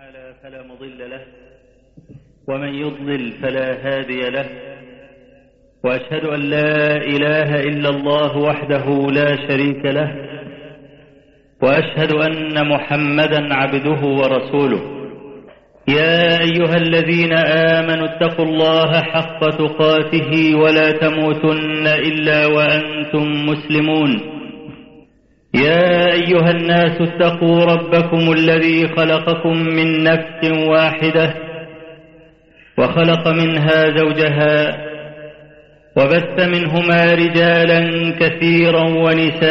تعالى فلا مضل له ومن يضلل فلا هادي له، وأشهد أن لا إله إلا الله وحده لا شريك له، وأشهد أن محمدا عبده ورسوله. يا أيها الذين آمنوا اتقوا الله حق تقاته ولا تموتن إلا وأنتم مسلمون. يا أيها الناس اتقوا ربكم الذي خلقكم من نفس واحدة وخلق منها زوجها وبث منهما رجالا كثيرا ونساء،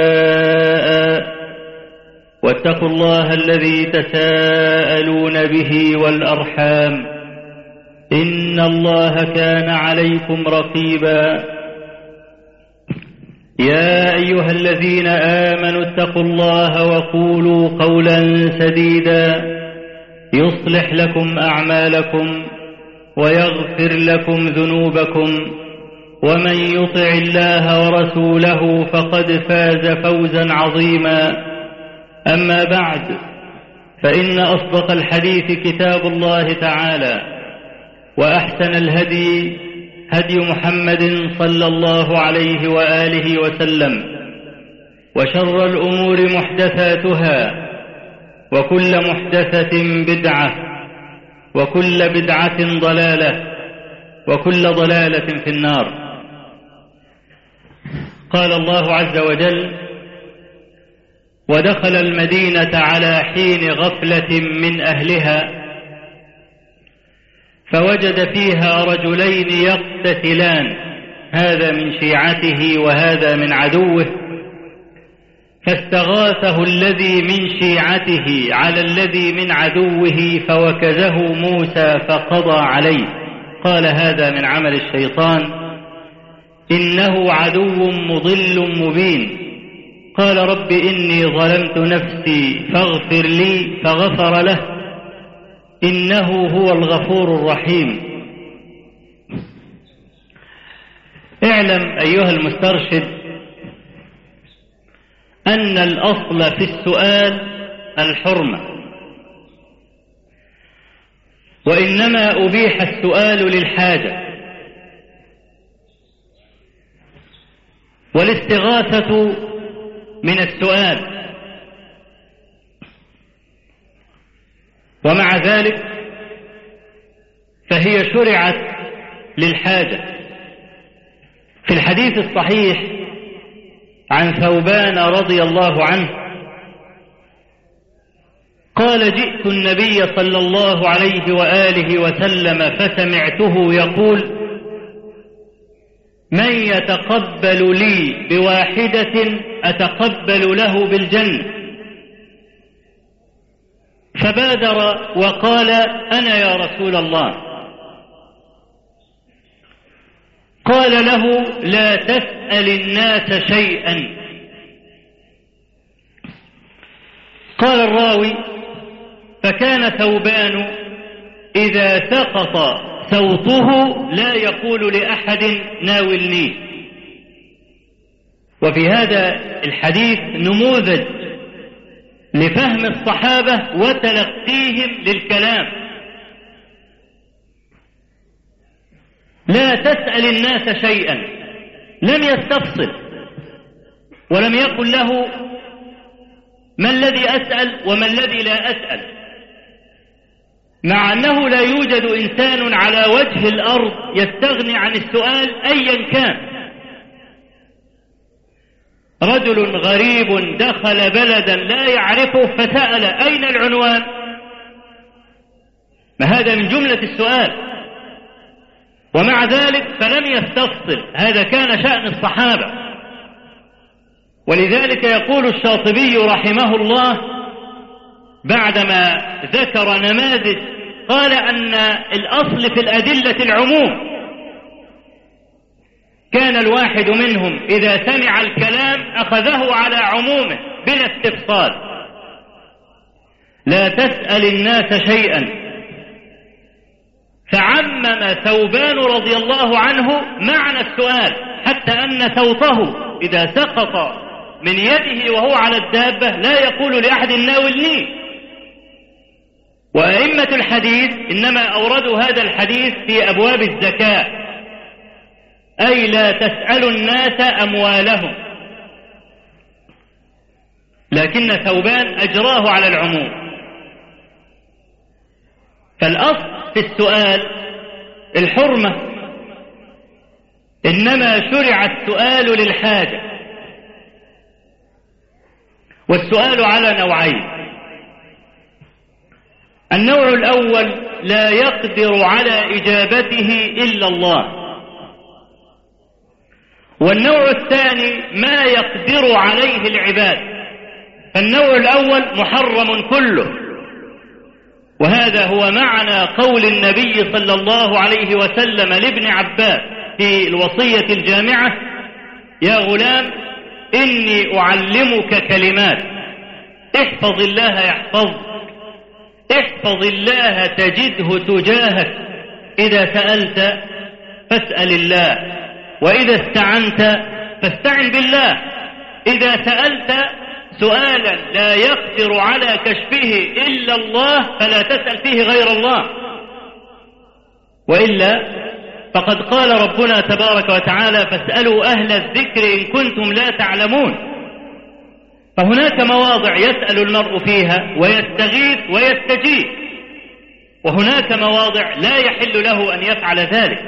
واتقوا الله الذي تساءلون به والأرحام إن الله كان عليكم رقيبا. يا أيها الذين آمنوا اتقوا الله وقولوا قولا سديدا يصلح لكم أعمالكم ويغفر لكم ذنوبكم، ومن يطع الله ورسوله فقد فاز فوزا عظيما. أما بعد، فإن أصدق الحديث كتاب الله تعالى، وأحسن الهدي هدي محمد صلى الله عليه وآله وسلم، وشر الأمور محدثاتها، وكل محدثة بدعة، وكل بدعة ضلالة، وكل ضلالة في النار. قال الله عز وجل: ودخل المدينة على حين غفلة من أهلها فوجد فيها رجلين يقتتلان، هذا من شيعته وهذا من عدوه، فاستغاثه الذي من شيعته على الذي من عدوه فوكزه موسى فقضى عليه. قال: هذا من عمل الشيطان إنه عدو مضل مبين. قال: رب إني ظلمت نفسي فاغفر لي، فغفر له إنه هو الغفور الرحيم. اعلم أيها المسترشد أن الأصل في السؤال الحرمة، وإنما أبيح السؤال للحاجة، والاستغاثة من السؤال، ومع ذلك فهي شرعت للحاجة. في الحديث الصحيح عن ثوبان رضي الله عنه قال: جئت النبي صلى الله عليه وآله وسلم فسمعته يقول: من يتقبل لي بواحدة أتقبل له بالجنة. فبادر وقال: أنا يا رسول الله. قال له: لا تسأل الناس شيئا. قال الراوي: فكان ثوبان إذا سقط صوته لا يقول لأحد ناولني. وفي هذا الحديث نموذج لفهم الصحابة وتلقيهم للكلام. لا تسأل الناس شيئا، لم يستفصل ولم يقل له ما الذي أسأل وما الذي لا أسأل، مع أنه لا يوجد إنسان على وجه الأرض يستغني عن السؤال أيا كان. رجل غريب دخل بلدا لا يعرفه فسأل: أين العنوان؟ ما هذا من جملة السؤال، ومع ذلك فلم يستفصل. هذا كان شأن الصحابة. ولذلك يقول الشاطبي رحمه الله بعدما ذكر نماذج، قال أن الأصل في الأدلة العموم. كان الواحد منهم إذا سمع الكلام أخذه على عمومه بلا استفصال. لا تسأل الناس شيئا. فعمم ثوبان رضي الله عنه معنى السؤال، حتى أن صوته إذا سقط من يده وهو على الدابة لا يقول لأحد ناولني، وأئمة الحديث إنما أوردوا هذا الحديث في أبواب الزكاة، أي لا تسألوا الناس أموالهم، لكن ثوبان أجراه على العموم. فالأصل في السؤال الحرمة، إنما شرع السؤال للحاجة، والسؤال على نوعين: النوع الأول لا يقدر على إجابته إلا الله، والنوع الثاني ما يقدر عليه العباد. فالنوع الأول محرم كله، وهذا هو معنى قول النبي صلى الله عليه وسلم لابن عباس في الوصية الجامعة: يا غلام إني أعلمك كلمات احفظ الله يحفظك، احفظ الله تجده تجاهك، إذا سألت فاسأل الله، وإذا استعنت فاستعن بالله. إذا سألت سؤالا لا يقدر على كشفه إلا الله فلا تسأل فيه غير الله، وإلا فقد قال ربنا تبارك وتعالى: فاسألوا أهل الذكر إن كنتم لا تعلمون. فهناك مواضع يسأل المرء فيها ويستغيث ويستجيب، وهناك مواضع لا يحل له أن يفعل ذلك.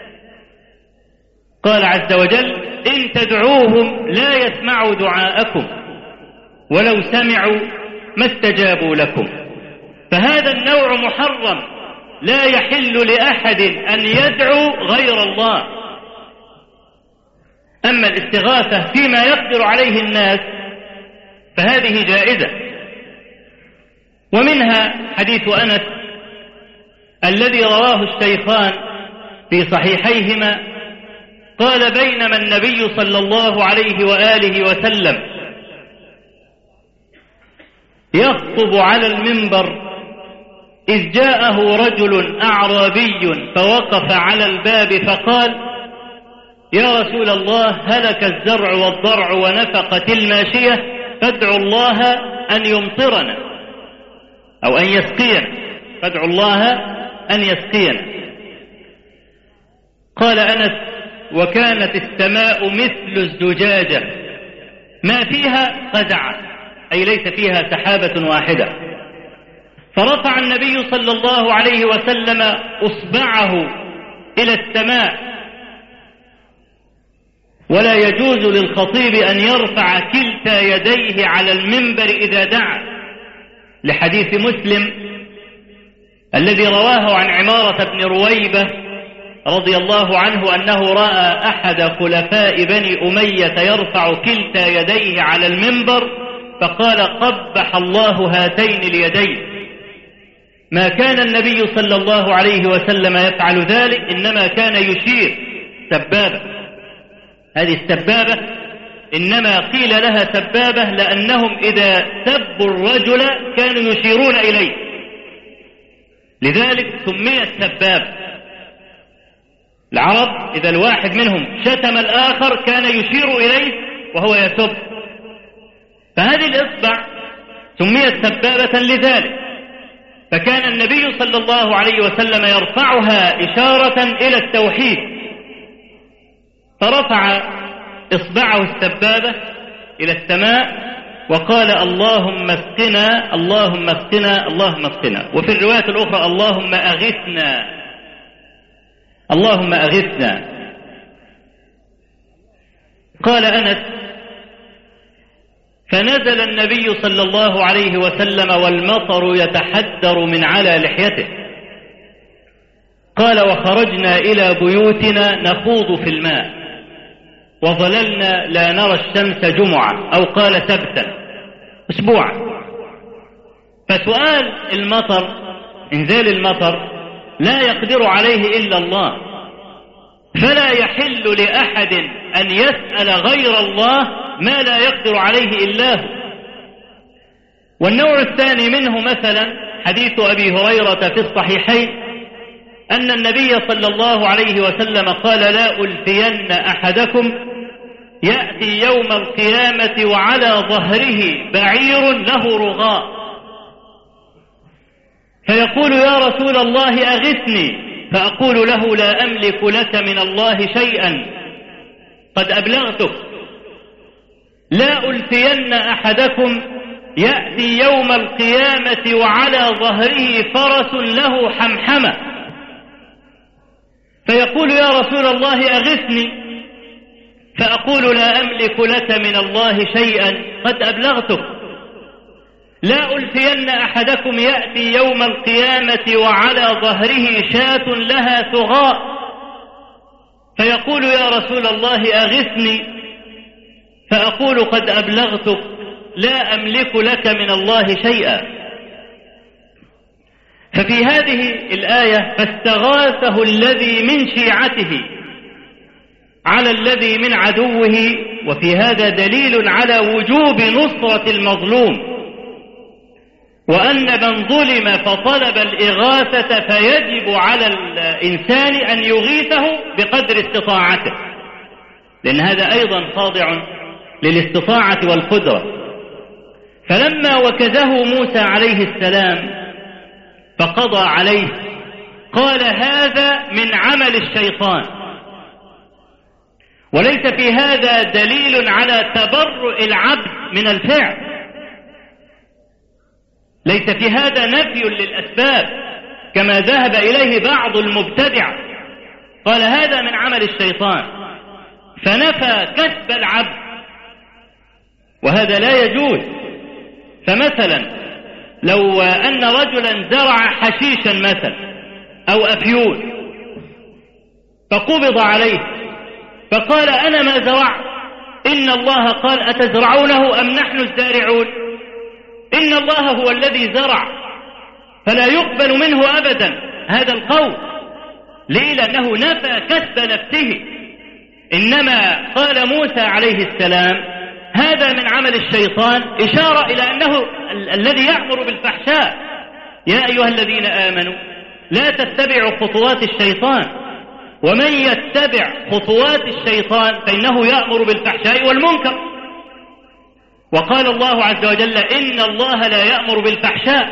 قال عز وجل: إن تدعوهم لا يسمعوا دعاءكم ولو سمعوا ما استجابوا لكم. فهذا النوع محرم، لا يحل لأحد أن يدعو غير الله. أما الاستغاثة فيما يقدر عليه الناس فهذه جائزة. ومنها حديث أنس الذي رواه الشيخان في صحيحيهما، قال: بينما النبي صلى الله عليه وآله وسلم يخطب على المنبر إذ جاءه رجل أعرابي فوقف على الباب فقال: يا رسول الله، هلك الزرع والضرع ونفقت الماشية، فادعوا الله أن يمطرنا أو أن يسقينا، فادعوا الله أن يسقينا. قال أنس: وكانت السماء مثل الزجاجة ما فيها قزعة، أي ليس فيها سحابة واحدة. فرفع النبي صلى الله عليه وسلم أصبعه إلى السماء، ولا يجوز للخطيب أن يرفع كلتا يديه على المنبر إذا دعا، لحديث مسلم الذي رواه عن عمارة بن رويبة رضي الله عنه أنه رأى أحد خلفاء بني أمية يرفع كلتا يديه على المنبر فقال: قبح الله هاتين اليدين. ما كان النبي صلى الله عليه وسلم يفعل ذلك، إنما كان يشير سبابة. هذه السبابة إنما قيل لها سبابة لأنهم إذا سبوا الرجل كانوا يشيرون إليه، لذلك سميت سبابة. العرب إذا الواحد منهم شتم الآخر كان يشير إليه وهو يسب، فهذه الإصبع سميت سبابة لذلك. فكان النبي صلى الله عليه وسلم يرفعها إشارة إلى التوحيد، فرفع إصبعه السبابة إلى السماء وقال: اللهم اسقنا اللهم اسقنا اللهم اسقنا. وفي الرواية الأخرى: اللهم أغثنا اللهم أغثنا. قال أنس: فنزل النبي صلى الله عليه وسلم والمطر يتحدر من على لحيته. قال: وخرجنا إلى بيوتنا نخوض في الماء، وظللنا لا نرى الشمس جمعة، أو قال سبتا، أسبوعا. فسؤال المطر، إنزال المطر، لا يقدر عليه إلا الله، فلا يحل لأحد أن يسأل غير الله ما لا يقدر عليه إلا هو. والنوع الثاني منه مثلا حديث أبي هريرة في الصحيحين أن النبي صلى الله عليه وسلم قال: لا ألفين أحدكم يأتي يوم القيامة وعلى ظهره بعير له رغاء، فيقول يا رسول الله أغثني، فأقول له لا أملك لك من الله شيئا قد أبلغتك. لا ألفين أحدكم يأتي يوم القيامة وعلى ظهره فرس له حمحمة، فيقول يا رسول الله أغثني، فأقول لا أملك لك من الله شيئا قد أبلغتك. لا ألفين أحدكم يأتي يوم القيامة وعلى ظهره شاة لها ثغاء، فيقول يا رسول الله أغثني، فأقول قد أبلغتك لا أملك لك من الله شيئا. ففي هذه الآية فاستغاثه الذي من شيعته على الذي من عدوه، وفي هذا دليل على وجوب نصرة المظلوم، وأن من ظلم فطلب الإغاثة فيجب على الإنسان أن يغيثه بقدر استطاعته، لأن هذا أيضا خاضع للاستطاعة والقدرة. فلما وكزه موسى عليه السلام فقضى عليه قال هذا من عمل الشيطان، وليس في هذا دليل على تبرؤ العبد من الفعل، ليس في هذا نفي للأسباب كما ذهب إليه بعض المبتدع، قال هذا من عمل الشيطان فنفى كسب العبد، وهذا لا يجوز. فمثلا لو أن رجلا زرع حشيشا مثلا أو أفيون فقبض عليه فقال أنا ما زرعت، إن الله قال أتزرعونه أم نحن الزارعون، إن الله هو الذي زرع، فلا يقبل منه أبدا هذا القول. ليه؟ لأنه نفى كسب نفسه. إنما قال موسى عليه السلام هذا من عمل الشيطان، إشارة إلى أنه الذي يأمر بالفحشاء. يا أيها الذين آمنوا لا تتبعوا خطوات الشيطان، ومن يتبع خطوات الشيطان فإنه يأمر بالفحشاء والمنكر. وقال الله عز وجل إن الله لا يأمر بالفحشاء.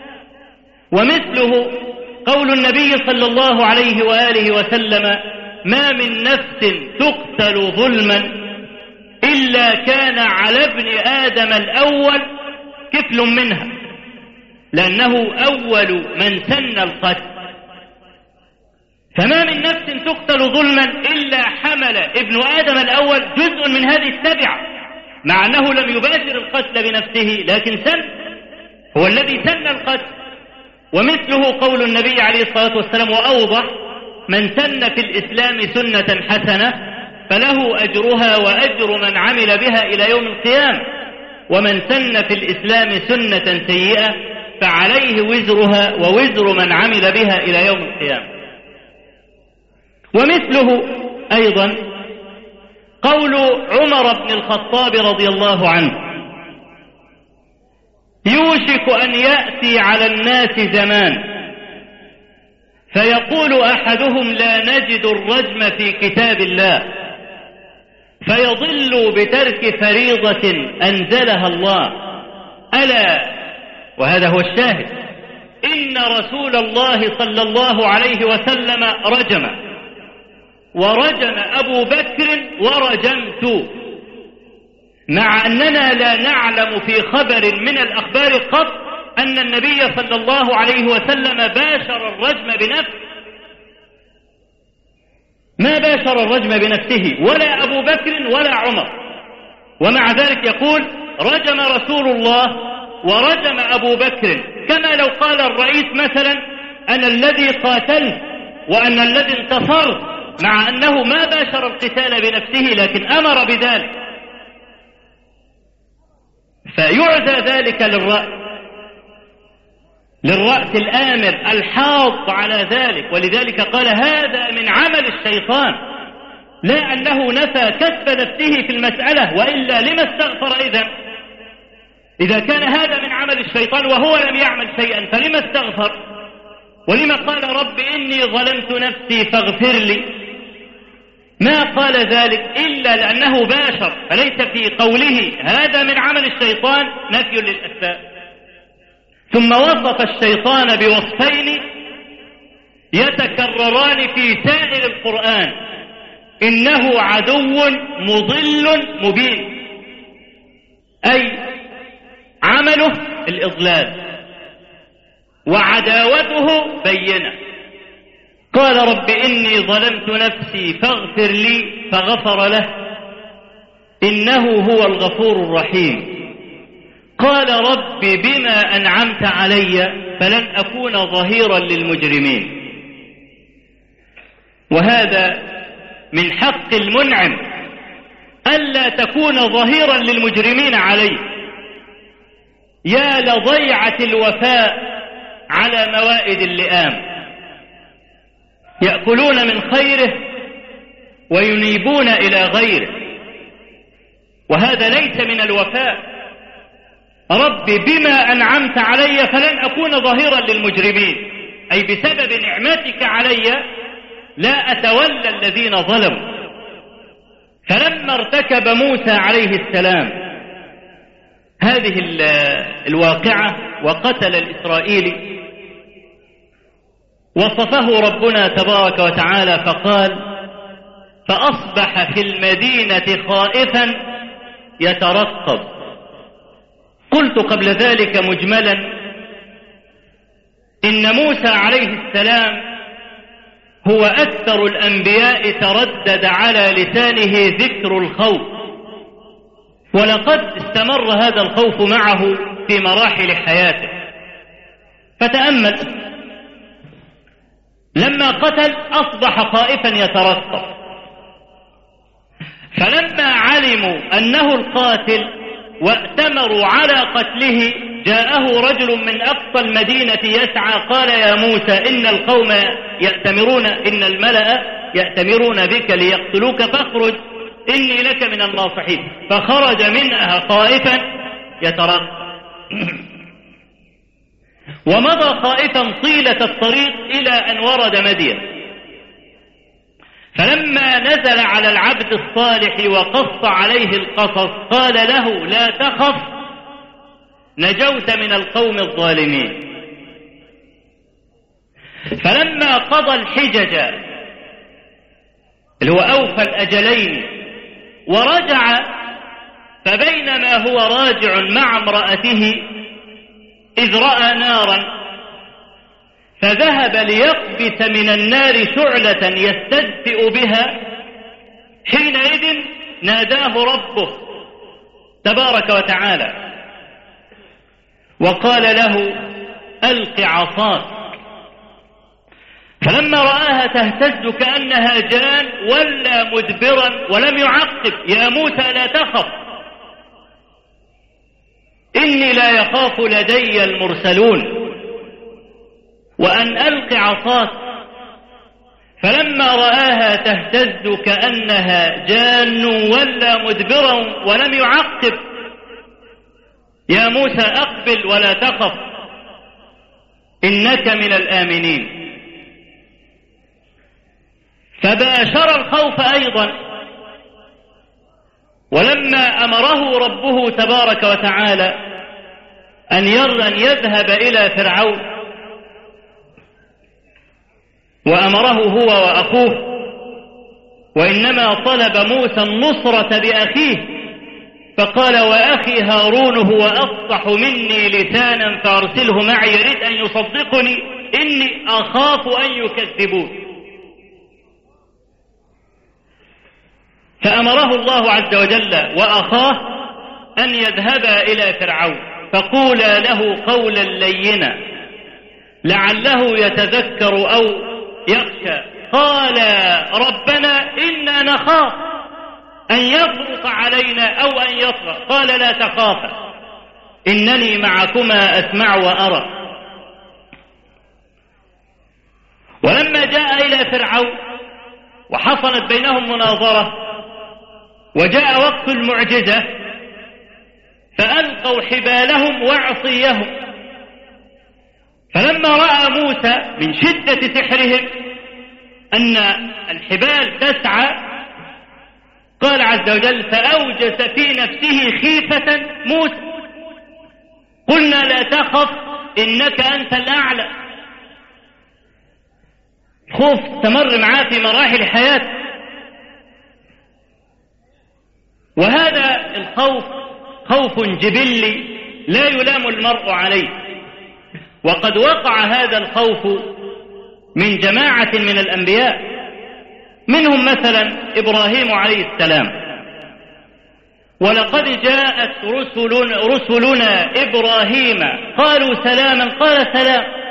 ومثله قول النبي صلى الله عليه وآله وسلم ما من نفس تقتل ظلما إلا كان على ابن آدم الأول كفل منها، لأنه أول من سن القتل. فما من نفس تقتل ظلما إلا حمل ابن آدم الأول جزء من هذه التبعة، مع أنه لم يباشر القتل بنفسه لكن هو الذي سن القتل. ومثله قول النبي عليه الصلاة والسلام وأوضح من سن في الإسلام سنة حسنة فله أجرها وأجر من عمل بها إلى يوم القيامة، ومن سن في الإسلام سنة سيئة فعليه وزرها ووزر من عمل بها إلى يوم القيامة. ومثله أيضا قول عمر بن الخطاب رضي الله عنه يوشك أن يأتي على الناس زمان فيقول أحدهم لا نجد الرجم في كتاب الله فيضل بترك فريضة أنزلها الله، ألا وهذا هو الشاهد إن رسول الله صلى الله عليه وسلم رجم، ورجم أبو بكر ورجمت، مع أننا لا نعلم في خبر من الأخبار قط أن النبي صلى الله عليه وسلم باشر الرجم بنفسه، ما باشر الرجم بنفسه ولا أبو بكر ولا عمر، ومع ذلك يقول رجم رسول الله ورجم أبو بكر، كما لو قال الرئيس مثلا أنا الذي قاتلت وأنا الذي انتصرت، مع أنه ما باشر القتال بنفسه لكن أمر بذلك. فيعزى ذلك للرأس الآمر الحاض على ذلك، ولذلك قال هذا من عمل الشيطان، لا أنه نفى كسب نفسه في المسألة، وإلا لما استغفر إذا كان هذا من عمل الشيطان وهو لم يعمل شيئا فلما استغفر؟ ولما قال رب إني ظلمت نفسي فاغفر لي؟ ما قال ذلك إلا لأنه باشر، فليس في قوله هذا من عمل الشيطان نفي للأسباب. ثم وصف الشيطان بوصفين يتكرران في سائر القرآن: إنه عدو مضل مبين، أي عمله الإضلال وعداوته بينة. قال رب إني ظلمت نفسي فاغفر لي فغفر له إنه هو الغفور الرحيم. قال رب بما أنعمت علي فلن أكون ظهيرا للمجرمين. وهذا من حق المنعم ألا تكون ظهيرا للمجرمين عليه. يا لضيعة الوفاء على موائد اللئام، يأكلون من خيره وينيبون إلى غيره، وهذا ليس من الوفاء. رب بما أنعمت علي فلن أكون ظهيرا للمجرمين، أي بسبب نعمتك علي لا أتولى الذين ظلموا. فلما ارتكب موسى عليه السلام هذه الواقعة وقتل الإسرائيلي، وصفه ربنا تبارك وتعالى فقال: فأصبح في المدينة خائفا يترقب. قلت قبل ذلك مجملا إن موسى عليه السلام هو أكثر الأنبياء تردد على لسانه ذكر الخوف، ولقد استمر هذا الخوف معه في مراحل حياته. فتأمل، لما قتل أصبح خائفا يترقب، فلما علموا أنه القاتل وأتمروا على قتله جاءه رجل من أقصى المدينة يسعى قال: يا موسى إن القوم يأتمرون، إن الملأ يأتمرون بك ليقتلوك فاخرج إني لك من الناصحين. فخرج منها خائفا يترقب ومضى خائفا طيلة الطريق إلى أن ورد مدين. فلما نزل على العبد الصالح وقص عليه القصص قال له: لا تخف نجوت من القوم الظالمين. فلما قضى الحجج اللي هو أوفى الأجلين ورجع، فبينما هو راجع مع امرأته إذ رأى نارا فذهب ليقبس من النار شعلة يستدفئ بها، حينئذ ناداه ربه تبارك وتعالى وقال له: ألق عصاك. فلما رآها تهتز كأنها جان ولى مدبرا ولم يعقب: يا موسى لا تخف إني لا يخاف لدي المرسلون، وأن ألق عصاك. فلما رآها تهتز كأنها جان ولى مدبرا ولم يعقب: يا موسى أقبل ولا تخف إنك من الآمنين. فباشر الخوف أيضا، ولما أمره ربه تبارك وتعالى أن يذهب إلى فرعون وأمره هو وأخوه، وإنما طلب موسى النصرة بأخيه فقال: وأخي هارون هو أفصح مني لسانا فأرسله معي يريد أن يصدقني إني أخاف أن يكذبون. فأمره الله عز وجل وأخاه أن يذهبا إلى فرعون فقولا له قولا لينا لعله يتذكر أو يخشى. قال: ربنا إنا نخاف أن يفرط علينا أو أن يطغى. قال: لا تخافا إنني معكما أسمع وأرى. ولما جاء إلى فرعون وحصلت بينهم مناظرة وجاء وقت المعجزة فألقوا حبالهم وعصيهم، فلما رأى موسى من شدة سحرهم أن الحبال تسعى قال عز وجل: فأوجس في نفسه خيفة موسى. قلنا: لا تخف إنك أنت الأعلى. خوف استمر معاه في مراحل حياته، وهذا الخوف خوف جبلي لا يلام المرء عليه. وقد وقع هذا الخوف من جماعة من الأنبياء، منهم مثلا إبراهيم عليه السلام. ولقد جاءت رسلنا إبراهيم قالوا سلاما قال سلام.